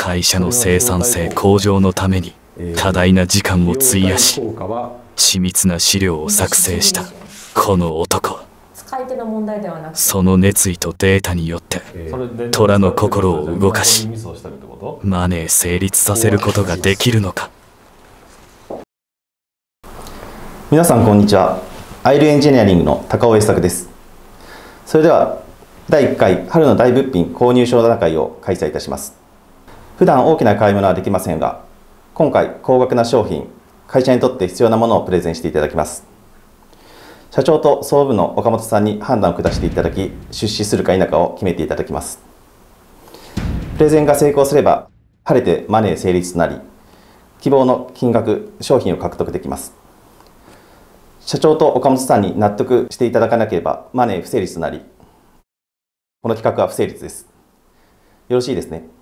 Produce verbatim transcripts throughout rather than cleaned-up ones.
会社の生産性向上のために多大な時間を費やし、緻密な資料を作成したこの男。その熱意とデータによって虎の心を動かし、マネー成立させることができるのか。 皆さんこんにちは。アイルエンジニアリングの高尾栄作です。それではだいいっかい春の大物品購入商談会を開催いたします。普段大きな買い物はできませんが、今回高額な商品、会社にとって必要なものをプレゼンしていただきます。社長と総務部の岡本さんに判断を下していただき、出資するか否かを決めていただきます。プレゼンが成功すれば晴れてマネー成立となり、希望の金額商品を獲得できます。社長と岡本さんに納得していただかなければマネー不成立となり、この企画は不成立です。よろしいですね。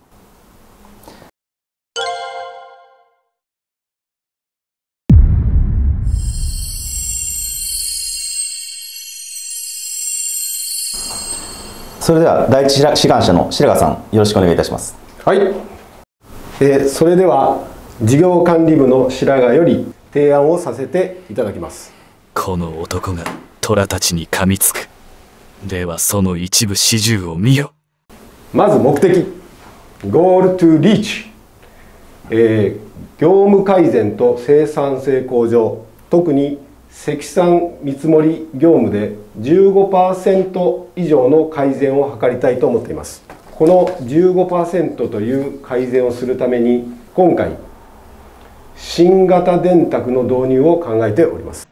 それでは第一志願者の白川さん、よろしくお願いいたします。 はい、えー、それでは事業管理部の白川より提案をさせていただきます。 この男が虎たちに噛みつく。ではその一部始終を見よ。 まず目的、ゴールトゥリーチ、えー、業務改善と生産性向上、特に積算見積もり業務で じゅうごパーセント 以上の改善を図りたいと思っています。この じゅうごパーセント という改善をするために、今回新型電卓の導入を考えております。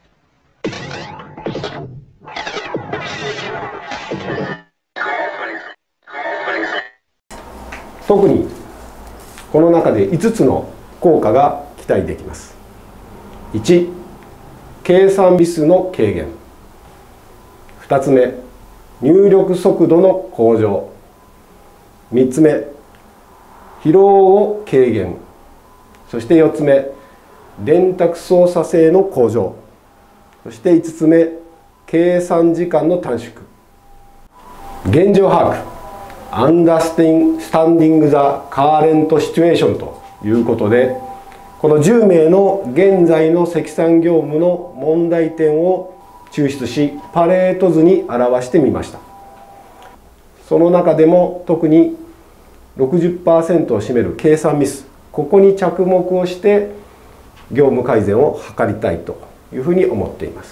特にこの中でいつつの効果が期待できます。いち、計算ミスの軽減。ふたつめ、入力速度の向上。みっつめ、疲労を軽減。そしてよっつめ、電卓操作性の向上。そしていつつめ、計算時間の短縮。現状把握。Understanding the current situation ということで、このじゅうめいの現在の積算業務の問題点を抽出し、パレート図に表してみました。その中でも特に ろくじゅっパーセント を占める計算ミス、ここに着目をして業務改善を図りたいというふうに思っています。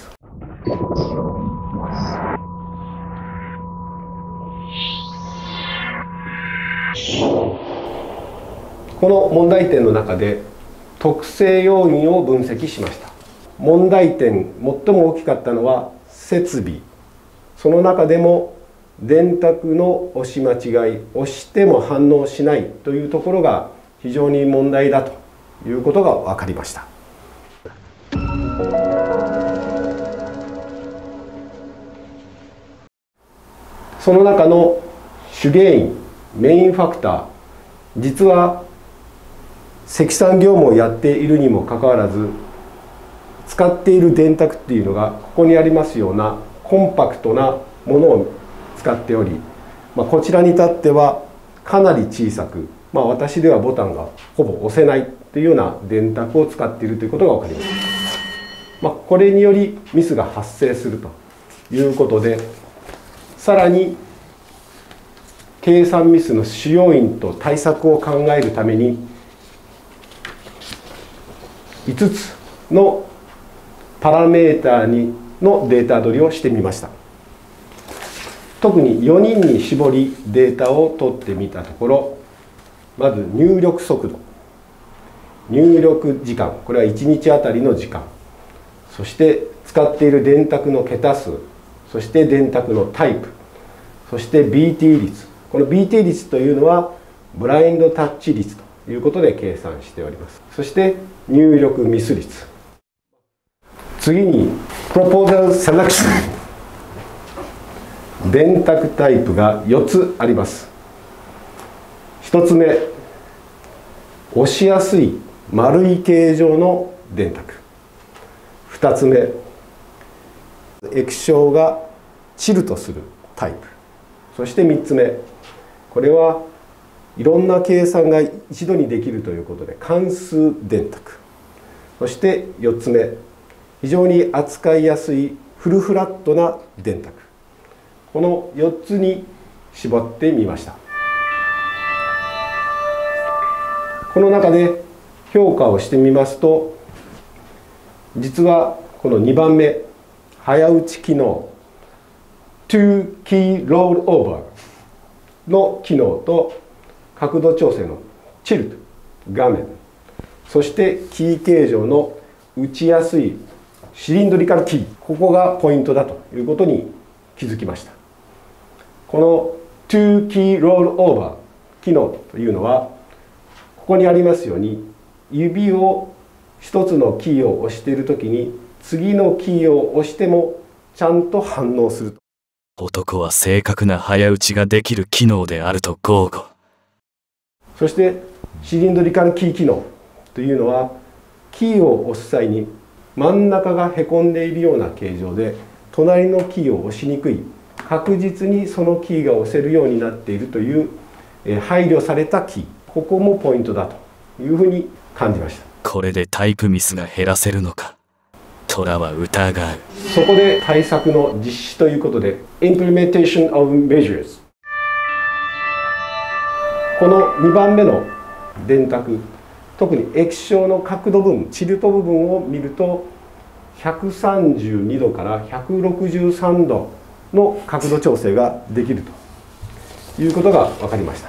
この問題点の中で特性要因を分析しました。問題点、最も大きかったのは設備。その中でも電卓の押し間違い、押しても反応しないというところが非常に問題だということが分かりました。その中の主原因、メインファクター、実は積算業務をやっているにもかかわらず、使っている電卓っていうのがここにありますようなコンパクトなものを使っており、まあ、こちらに至ってはかなり小さく、まあ、私ではボタンがほぼ押せないというような電卓を使っているということが分かります。まあ、これによりミスが発生するということで、さらに計算ミスの主要因と対策を考えるためにいつつのパラメータにのデータ取りをしてみました。特によにんに絞りデータを取ってみたところ、まず入力速度、入力時間、これはいちにちあたりの時間、そして使っている電卓の桁数、そして電卓のタイプ、そして ビーティー 率。この ビーティー 率というのはブラインドタッチ率ということで計算しております。そして入力ミス率。次にプロポーザルセレクション。電卓タイプがよっつあります。ひとつめ、押しやすい丸い形状の電卓。ふたつめ、液晶がチルトするタイプ。そしてみっつめ、これはいろんな計算が一度にできるということで関数電卓、そしてよっつめ、非常に扱いやすいフルフラットな電卓、このよっつに絞ってみました。この中で評価をしてみますと、実はこのにばんめ、早打ち機能 ツー Key Rollover の機能と角度調整のチルト画面、そしてキー形状の打ちやすいシリンドリカルキー、ここがポイントだということに気づきました。この ツー Key Rollover 機能というのは、ここにありますように、指を一つのキーを押しているときに次のキーを押してもちゃんと反応する。 男は正確な早打ちができる機能であると豪語。 そしてシリンドリカルキー機能というのは、キーを押す際に真ん中がへこんでいるような形状で隣のキーを押しにくい、確実にそのキーが押せるようになっているという配慮されたキー、ここもポイントだというふうに感じました。 これでタイプミスが減らせるのか、虎は疑う。 そこで対策の実施ということで Implementation of Measures、 このにばんめの電卓、特に液晶の角度部分、チルト部分を見るとひゃくさんじゅうにどからひゃくろくじゅうさんどの角度調整ができるということが分かりました。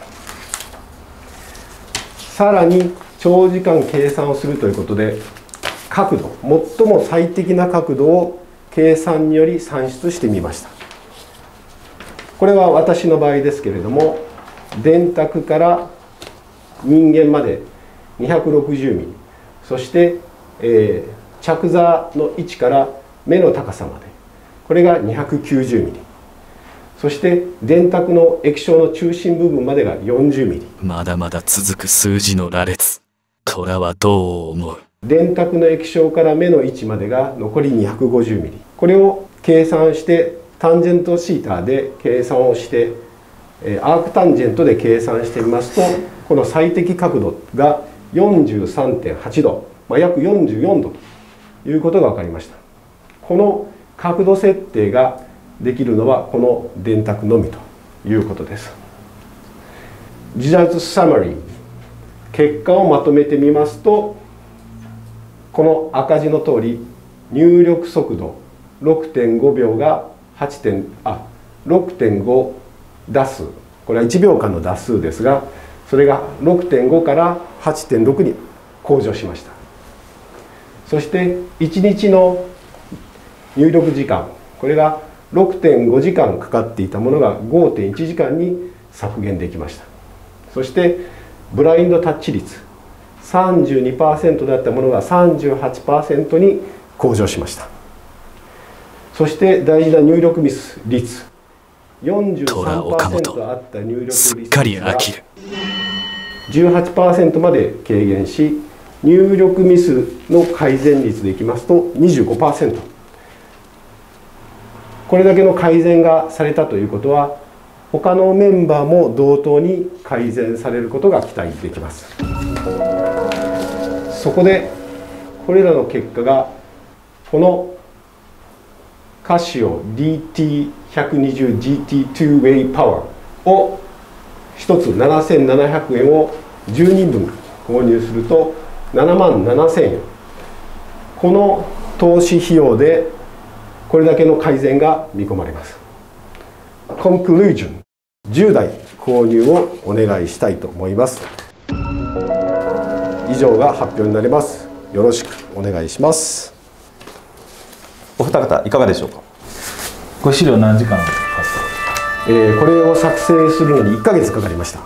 さらに長時間計算をするということで、角度、最も最適な角度を計算により算出してみました。これは私の場合ですけれども、電卓から人間までにひゃくろくじゅうミリ、そして、えー、着座の位置から目の高さまで、これがにひゃくきゅうじゅうミリ、そして電卓の液晶の中心部分までがよんじゅうミリ。 まだまだ続く数字の羅列、虎はどう思う？ 電卓の液晶から目の位置までが残りにひゃくごじゅうミリ、これを計算してタンジェントシーターで計算をして、アークタンジェントで計算してみますと、この最適角度が よんじゅうさんてんはちど、まあ、約よんじゅうよんどということが分かりました。この角度設定ができるのはこの電卓のみということです。Results Summary、 結果をまとめてみますと、この赤字の通り、入力速度 ろくてんごびょうがはちてんあ ろくてんご 打数、これはいちびょうかんの打数ですが、それが ろくてんご から はちてんろく に向上しました。そしていちにちの入力時間、これが ろくてんごじかんかかっていたものが ごてんいちじかんに削減できました。そしてブラインドタッチ率、さんじゅうにパーセント だったものが さんじゅうはちパーセント に向上しました。そして大事な入力ミス率、よんじゅうさんパーセント あった入力率が じゅうはちパーセント まで軽減し、入力ミスの改善率でいきますと にじゅうごパーセント。 これだけの改善がされたということは、他のメンバーも同等に改善されることが期待できます。そこでこれらの結果がこのカシオ ディーティーひゃくにじゅうジーティー ツーウェイパワーをひとつななせんななひゃくえんをじゅうにんぶん購入するとななまんななせんえん、この投資費用でこれだけの改善が見込まれます。コンクルージョン、じゅうだい購入をお願いしたいと思います。以上が発表になります。よろしくお願いします。 お二方いかがでしょうか。 これ資料何時間かかった？ えー、これを作成するのにいっかげつかかりました。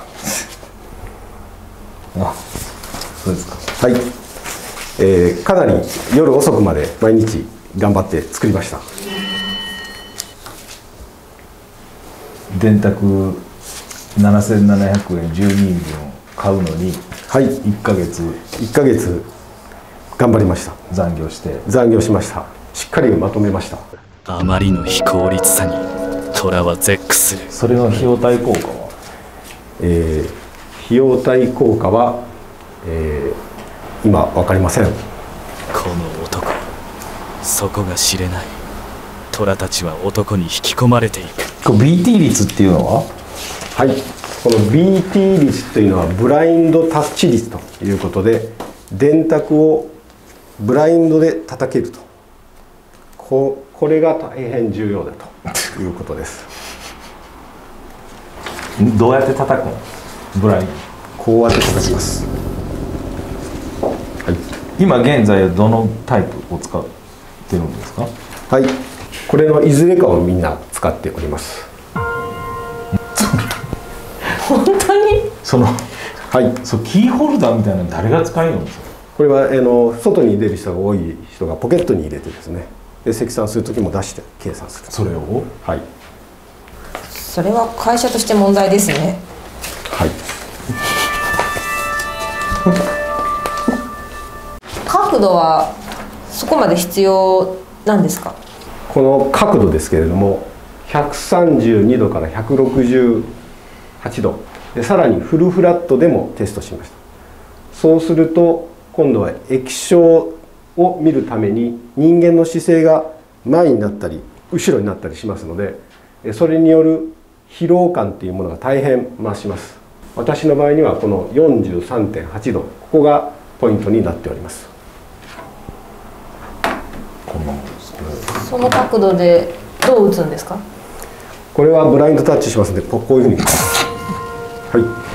あ、そうですか。 はい、えー、かなり夜遅くまで毎日頑張って作りました。 電卓ななせんななひゃくえんじゅうにんぶん買うのに、 はい、 いっかげついっかげつ頑張りました。 残業して残業しました。しっかりまとめました。 あまりの非効率さに虎は絶句する。 それの費用対効果は？ えー、 費用対効果は、えー、今分かりません。 この男、そこが知れない。虎たちは男に引き込まれていく。 これ ビーティー 率っていうのは？ はい、この ビーティー 率というのはブラインドタッチ率ということで、電卓をブラインドで叩けると、こ, これが大変重要だということです。 どうやって叩くの？ブラインドこうやって叩きます。はい、 今現在はどのタイプを使ってるんですか？ はい、これのいずれかをみんな使っております。 本当に？ そのはい、 そうキーホルダーみたいなの誰が使えるんですか？ これはあの外に出る人が多い人がポケットに入れてですね、で積算する時も出して計算する。 それを？ はい。 それは会社として問題ですね。 はい。 角度はそこまで必要なんですか？ この角度ですけれども、ひゃくさんじゅうにどからひゃくろくじゅうはちどで、さらにフルフラットでもテストしました。そうすると今度は液晶を見るために人間の姿勢が前になったり後ろになったりしますので、それによる疲労感というものが大変増します。私の場合にはこの よんじゅうさんてんはちど、ここがポイントになっております。 このその角度でどう打つんですか？ これはブラインドタッチしますので、こういうふうにはい、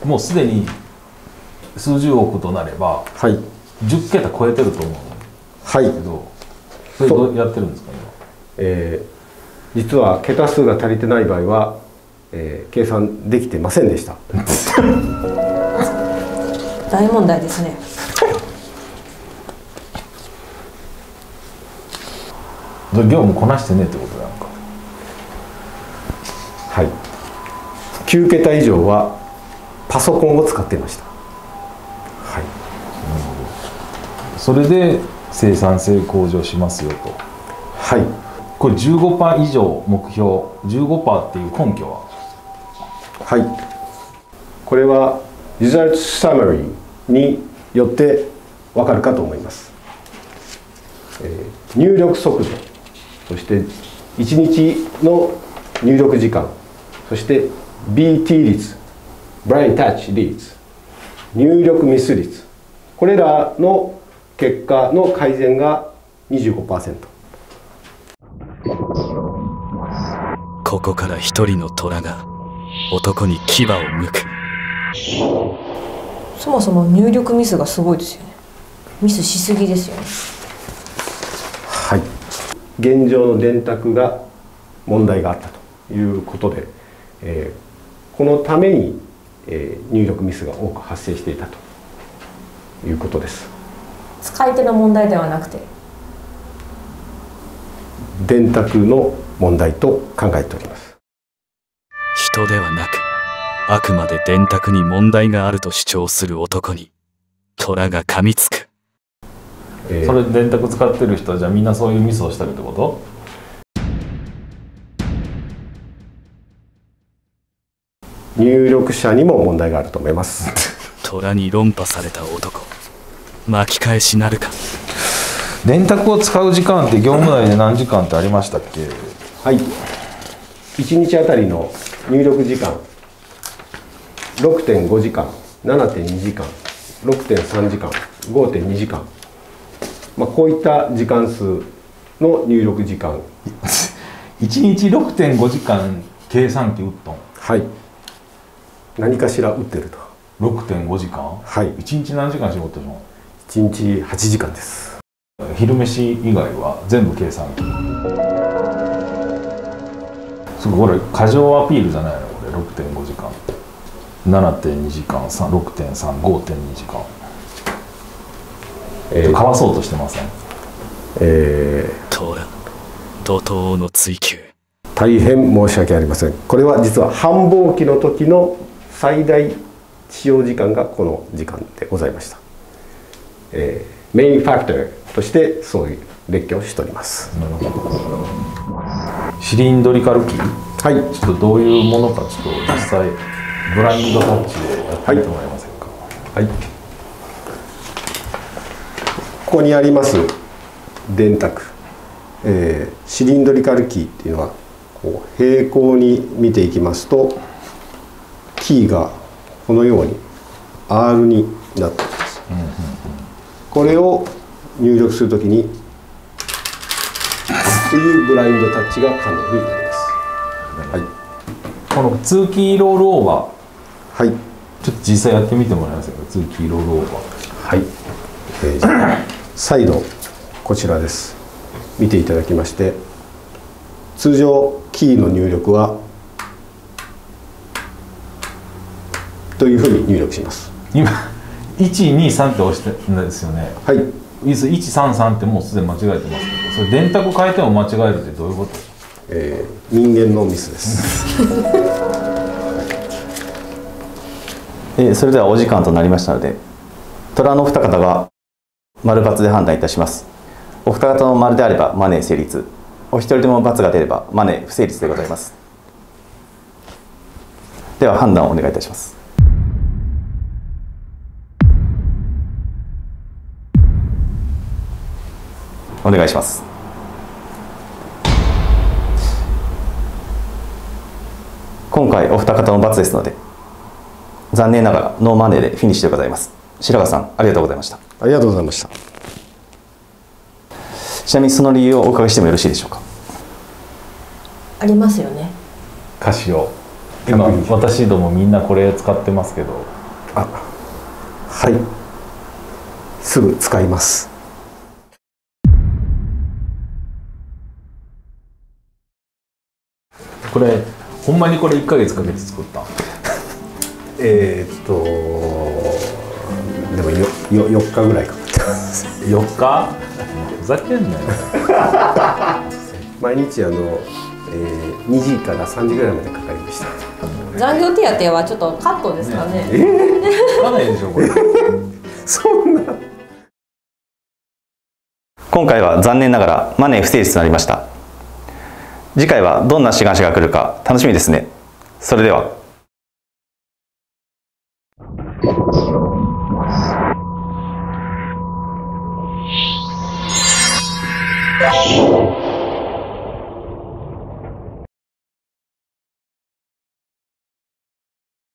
もうすでに数十億となれば、 はい、 じゅっけた超えてると思うんはいですけど、それどうやってるんですかね？ えー、実は桁数が足りてない場合は、えー、計算できてませんでした。 大問題ですね。 業務こなしてねってことなんか。 はい、きゅうけた以上はパソコンを使っていました。はい、 それで生産性向上しますよと。 はい、 これ じゅうごパーセント 以上目標 じゅうごパーセント っていう根拠は？ はい、これは Result Summary によってわかるかと思います。えー、入力速度、そしていちにちの入力時間、そして ビーティー 率、ブラインドタッチ率、入力ミス率、これらの結果の改善が にじゅうごパーセント。 ここから一人の虎が男に牙を向く。 そもそも入力ミスがすごいですよね。ミスしすぎですよね。 はい、現状の電卓が問題があったということで、えー、このために、えー、入力ミスが多く発生していたということです。 使い手の問題ではなくて電卓の問題と考えております。 人ではなく、あくまで電卓に問題があると主張する男に虎が噛みつく。 えー、それ電卓使ってる人はじゃあみんなそういうミスをしてるってこと？ 入力者にも問題があると思います。 虎に論破された男、巻き返しなるか。 電卓を使う時間って業務内で何時間ってありましたっけ？ はい、いちにちあたりの入力時間 ろくてんごじかん、ななてんにじかん、ろくてんさんじかん、ごてんにじかん、まあ、こういった時間数の入力時間いちにち ろくてんごじかん計算機打っとん？ はい、何かしら打ってると。 ろくてんごじかん？ はい、 いちにち何時間仕事しの？ いちにちはちじかんです。 昼飯以外は全部計算機。すごい、これ過剰アピールじゃないのこれ。 ろくてんごじかん、 ななてんにじかん、 ろくてんさん、 ごてんにじかん、えー、かわそうとしてません？ えー、虎、怒涛の追求。 大変申し訳ありません。これは実は繁忙期の時の最大使用時間がこの時間でございました。えー、メインファクターとしてそういう列挙をしております。 シリンドリカルキー、 はい、 ちょっとどういうものかちょっと実際ブラインドタッチでやってみてもらえませんか。 はい、ここにあります電卓、えー、シリンドリカルキーっていうのはこう平行に見ていきますとキーがこのように アール になっています。これを入力するときにというブラインドタッチが可能になります。はい、 このツーキーロールオーバー、 はい、 ちょっと実際やってみてもらえますか。ツーキーロールオーバー。 はい、えー、再度こちらです。見ていただきまして、通常キーの入力はというふうに入力します。 今いちにさんって押してるんですよね。 はい。 いちさんさんってもうすでに間違えてますけど、それ電卓変えても間違えるってどういうこと？ えー、人間のミスです。 えー、それではお時間となりましたので、虎のお二方が丸×で判断いたします。お二方の丸であればマネー成立、お一人でも×が出ればマネー不成立でございます。では判断をお願いいたします。お願いします。今回お二方の×ですので、残念ながらノーマネーでフィニッシュでございます。白川さん、ありがとうございました。 ありがとうございました。 ちなみにその理由をお伺いしてもよろしいでしょうか。 ありますよね。 カシオ。今私どもみんなこれ使ってますけど。 あ、はい。すぐ使います。 これほんまにこれいっかげつかけて作った。 えーっとでもよよよっかぐらいかかってます。 よっか？ふざけんなよ。 毎日あの、えー、にじからさんじぐらいまでかかりました。 残業手当はちょっとカットですかね。 えー、 つかないでしょこれ。 そんな。 今回は残念ながらマネー不成立となりました。次回はどんな志願者が来るか楽しみですね。それでは。 よし。